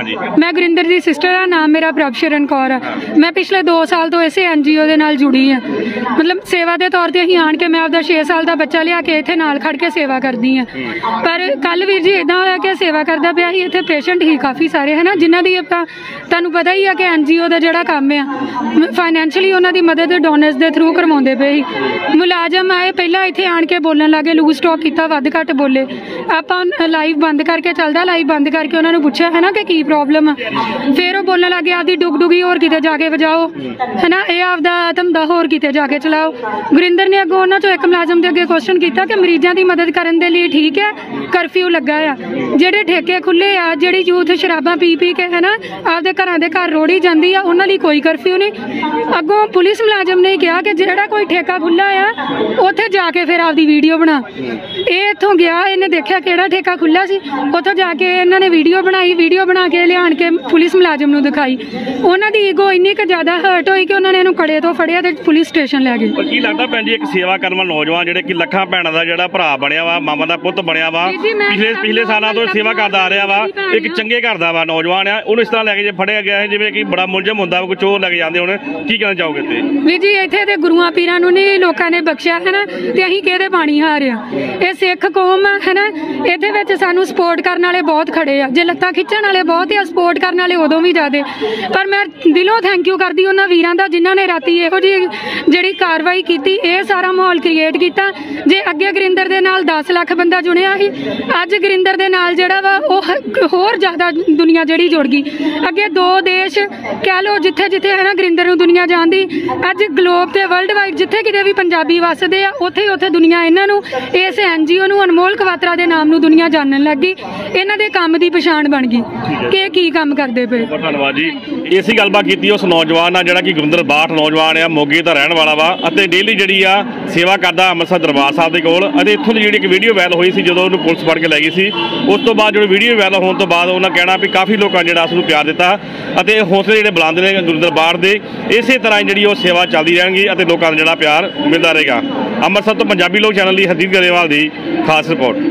ਹਾਂਜੀ
ਮੈਂ ਗੁਰਿੰਦਰ ਦੀ ਸਿਸਟਰ ਆ, ਨਾਮ ਮੇਰਾ ਪ੍ਰਭ ਸ਼ਰਨ ਕੌਰ ਆ। ਮੈਂ ਪਿਛਲੇ 2 ਸਾਲ ਤੋਂ ਇਸੇ NGO ਦੇ ਨਾਲ ਜੁੜੀ ਆ। ਮਤਲਬ ਸੇਵਾ ਦੇ ਤੌਰ ਤੇ ਅਸੀਂ ਆਣ ਕੇ, ਮੈਂ ਆਪਦਾ 6 ਸਾਲ ਦਾ ਬੱਚਾ ਲਿਆ ਕੇ ਇੱਥੇ ਨਾਲ ਖੜ ਕੇ ਸੇਵਾ ਕਰਦੀ ਆ। ਪਰ ਕੱਲ ਵੀਰ ਜੀ ਇਦਾਂ ਹੋਇਆ ਕਿ ਸੇਵਾ ਕਰਦਾ ਪਿਆ ਸੀ, ਇੱਥੇ ਪੇਸ਼ੈਂਟ ਹੀ ਕਾਫੀ ਸਾਰੇ ਹੈ ਨਾ, ਜਿਨ੍ਹਾਂ ਦੀ ਆਪਾਂ ਤੁਹਾਨੂੰ ਪਤਾ ਹੀ ਆ ਕਿ NGO ਦਾ ਜਿਹੜਾ ਕੰਮ ਆ ਫਾਈਨੈਂਸ਼ੀਅਲੀ ਉਹਨਾਂ ਦੀ ਮਦਦ ਡੋਨਰਸ ਦੇ ਥਰੂ ਕਰਵਾਉਂਦੇ ਪਏ ਸੀ। ਮੁਲਾਜ਼ਮ ਆਏ, ਪਹਿਲਾਂ ਇੱਥੇ ਆਣ ਕੇ ਬੋਲਣ ਲੱਗੇ, ਲੂਜ਼ ਟਾਕ ਕੀਤਾ, ਵੱਧ ਘੱਟ ਬੋਲੇ। ਆਪਾਂ ਲਾਈਵ ਬੰਦ ਕਰਕੇ ਚੱਲਦਾ, ਲਾਈਵ ਬੰਦ ਕਰਕੇ ਉਹਨਾਂ ਨੂੰ ਪੁੱਛਿਆ ਹੈ ਨਾ ਕਿ ਕੀ ਪ੍ਰੋਬਲਮ ਆ। ਫਿਰ ਉਹ ਬੋਲਣ ਲੱਗੇ ਆਪਦੀ ਡੁਗਡੁਗੀ ਹੋਰ ਕਿਤੇ ਜਾ ਕੇ ਵਜਾਓ ਹੈ ਨਾ, ਇਹ ਆਪਦਾ ਧੰਦਾ ਹੋਰ ਕਿਤੇ ਜਾ ਕੇ ਚਲਾਓ। ਗੁਰਿੰਦਰ ਨੇ ਅੱਗੋਂ ਉਹਨਾਂ ਚੋਂ ਇੱਕ ਮੁਲਾਜ਼ਮ ਦੇ ਅੱਗੇ ਕੁਐਸਚਨ ਕੀਤਾ ਕਿ ਮਰੀਜ਼ਾਂ ਦੀ ਮਦਦ ਕਰਨ ਦੇ ਲਈ ਠੀਕ ਹੈ ਕਰਫਿਊ ਲੱਗਾ ਆ, ਜਿਹੜੇ ਠੇਕੇ ਖੁੱਲੇ ਆ, ਜਿਹੜੀ ਯੂਥ ਸ਼ਰਾਬਾਂ ਪੀ ਪੀ ਕੇ ਹੈ ਨਾ ਆਪਦੇ ਘਰਾਂ ਦੇ ਘਰ ਰੋੜੀ ਜਾਂਦੀ ਆ, ਉਹਨਾਂ ਲਈ ਕੋਈ ਕਰਫਿਊ ਨਹੀਂ। ਅੱਗੋਂ ਪੁਲਿਸ ਮੁਲਾਜ਼ਮ ਨੇ ਕਿਹਾ ਕਿ ਜਿਹੜਾ ਕੋਈ ਠੇਕਾ ਖੁੱਲਾ ਆ ਉੱਥੇ ਜਾ ਕੇ ਫਿਰ ਆਪਦੀ ਵੀਡੀਓ ਬਣਾ। ਇਹ ਇੱਥੋਂ ਗਿਆ, ਇਹਨੇ ਦੇਖਿਆ ਕਿਹੜਾ ਠੇਕਾ ਖੁੱਲਾ ਸੀ, ਉੱਥੋਂ ਜਾ ਕੇ ਇਹਨਾਂ ਨੇ ਵੀਡੀਓ ਬਣਾਈ, ਵੀਡੀਓ ਬਣਾ ਕੇ ਲਿਆਣ ਕੇ ਪੁਲਿਸ ਮੁਲਾਜ਼ਮ ਨੂੰ ਦਿਖਾਈ। ਉਹਨਾਂ ਦੀ ਈਗੋ ਇੰਨੀ ਕੁ ਜ਼ਿਆਦਾ ਹਰਟ ਹੋਈ ਕਿ ਉਹਨਾਂ ਨੇ ਇਹਨੂੰ ਕੜੇ ਤੋਂ ਫੜਿਆ ਤੇ ਪੁਲਿਸ ਸਟੇਸ਼ਨ ਲੈ ਗਏ।
ਪਰ ਕੀ ਲੱਗਦਾ ਭੈਣ ਜੀ, ਇੱਕ ਸੇਵਾ ਕਰਨ ਵਾਲਾ ਨੌਜਵਾਨ ਜਿਹੜੇ ਕਿ ਲੱਖਾਂ ਭੈਣਾਂ ਦਾ ਜਿਹੜਾ ਭਰਾ ਬਣਿਆ ਵਾ, ਮਾਮਾ ਦਾ ਪੁੱਤ ਬਣਿਆ ਵਾ, ਪਿਛਲੇ ਸਾਲਾਂ ਤੋਂ ਸੇਵਾ ਕਰਦਾ ਆ ਰਿਹਾ ਵਾ, ਇੱਕ ਚੰਗੇ ਘਰ ਦਾ ਵਾ ਨੌਜਵਾਨ ਆ, ਉਹਨੂੰ ਇਸ ਤਰ੍ਹਾਂ ਲੈ ਕੇ ਜੇ ਫੜਿਆ ਗਿਆ ਹੈ ਜਿਵੇਂ ਕਿ ਬੜਾ ਮੁਲਜ਼ਮ ਹੁੰਦਾ ਕੋਈ ਚੋਰ ਲੈ ਕੇ ਜਾਂਦੇ ਹੁਣ, ਕੀ ਕਹਿਣਾ ਚਾਹੋਗੇ ਤੇ?
ਵੀਰ ਜੀ ਇੱਥੇ ਤੇ ਗੁਰੂਆਂ ਪੀਰਾਂ ਨੂੰ ਨਹੀਂ ਲੋਕਾਂ ਨੇ ਬਖਸ਼ਿਆ ਹੈ ਨਾ, ਤੇ ਅਸੀਂ ਕਿਹਦੇ ਪਾਣੀ ਹਾਰਿਆ। ਇਹ ਸਿੱਖ ਕੌਮ ਹੈ ਨਾ, ਇਹਦੇ ਵਿੱਚ ਸਾਨੂੰ ਸਪੋਰਟ ਕਰਨ ਵਾਲੇ ਬਹੁਤ ਖੜੇ ਆ, ਜੇ ਲੱਤਾਂ ਖਿੱਚਣ ਵਾਲੇ ਬਹੁਤ ਆ, ਸਪੋਰਟ ਕਰਨ ਵਾਲੇ ਉਦੋਂ ਵੀ ਜ਼ਿਆਦੇ। ਪਰ ਮੈਂ ਦਿਲੋਂ ਥੈਂਕ ਯੂ ਕਰਦੀ ਉਹਨਾਂ ਵੀਰਾਂ ਦਾ ਜਿਨ੍ਹਾਂ ਨੇ ਰਾਤੀ ਇਹੋ ਜਿਹੀ ਜਿਹੜੀ ਕਾਰਵਾਈ ਕੀਤੀ, ਇਹ ਸਾਰਾ ਮਾਹੌਲ ਕ੍ਰੀਏਟ ਕੀਤਾ। ਜੇ ਅੱਗੇ ਗੁਰਿੰਦਰ ਦੇ ਨਾਲ 10 ਲੱਖ ਬੰਦਾ ਜੁੜਿਆ ਸੀ, ਅੱਜ ਗੁਰਿੰਦਰ ਦੇ ਨਾਲ ਜਿਹੜਾ ਵਾ ਉਹ ਹੋਰ ਜ਼ਿਆਦਾ ਦੁਨੀਆ ਜਿਹੜੀ ਜੁੜ ਗਈ। ਅੱਗੇ 2 ਦੇਸ਼ ਕਹਿ ਲਓ ਜਿੱਥੇ ਜਿੱਥੇ ਹੈ ਨਾ ਗੁਰਿੰਦਰ ਨੂੰ ਦੁਨੀਆ ਜਾਣਦੀ, ਅੱਜ ਗਲੋਬ ਤੇ ਵਰਲਡ ਵਾਈਡ ਜਿੱਥੇ ਕਿਤੇ ਵੀ ਪੰਜਾਬੀ ਵੱਸਦੇ ਆ, ਉੱਥੇ ਦੁਨੀਆ ਇਹਨਾਂ ਨੂੰ, ਇਸ NGO ਨੂੰ, ਅਨਮੋਲ ਕਵਾਤਰਾ ਦੇ ਨਾਮ ਨੂੰ ਦੁਨੀਆ ਜਾਣਨ ਲੱਗੀ। ਇਹਨਾਂ ਦੇ ਕੰਮ ਦੀ ਪਛਾਣ ਬਣ ਗਈ ਕਿ ਕੀ ਕੰਮ ਕਰਦੇ ਪਏ।
ਧੰਨਵਾਦ ਜੀ। ਇਸੇ ਗੱਲਬਾਤ ਕੀਤੀ ਉਸ ਨੌਜਵਾਨ ਨਾਲ ਜਿਹੜਾ ਕਿ ਗੁਰਿੰਦਰ ਬਾਠ ਨੌਜਵਾਨ ਆ, ਮੋਗੇ ਦਾ ਰਹਿਣ ਵਾਲਾ ਵਾ ਅਤੇ ਡੇਲੀ ਜਿਹੜੀ ਆ ਸੇਵਾ ਕਰਦਾ ਅੰਮ੍ਰਿਤਸਰ ਦਰਬਾਰ ਸਾਹਿਬ ਦੇ ਕੋਲ। ਅਤੇ ਇੱਥੋਂ ਦੀ ਜਿਹੜੀ ਇੱਕ ਵੀਡੀਓ ਵਾਇਰਲ ਹੋਈ ਸੀ ਜਦੋਂ ਉਹਨੂੰ ਪੁਲਿਸ ਫੜ ਕੇ ਲੈ ਗਈ ਸੀ, ਉਸ ਤੋਂ ਬਾਅਦ ਜਦੋਂ ਵੀਡੀਓ ਵਾਇਰਲ ਹੋਣ ਤੋਂ ਬਾਅਦ ਉਹਨਾਂ ਕਹਿਣਾ ਵੀ ਕਾਫੀ ਲੋਕਾਂ ਜਿਹੜਾ ਉਸ ਨੂੰ ਪਿਆਰ ਦਿੱਤਾ ਅਤੇ ਹੌਸਲੇ ਜਿਹੜੇ ਬੁਲੰਦ ਨੇ ਗੁਰਿੰਦਰ ਬਾਠ ਦੇ। ਇਸੇ ਤਰ੍ਹਾਂ ਜਿਹੜੀ ਉਹ ਸੇਵਾ ਚੱਲਦੀ ਰਹਿਣਗੀ ਅਤੇ ਲੋਕਾਂ ਨੂੰ ਜਿਹੜਾ ਪਿਆਰ ਮਿਲਦਾ ਰਹੇਗਾ। ਅੰਮ੍ਰਿਤਸਰ ਤੋਂ ਪੰਜਾਬੀ ਲੋਕ ਚੈਨਲ ਲਈ ਹਰਜੀਤ ਗਰੇਵਾਲ ਦੀ ਖਾਸ ਰਿਪੋਰਟ।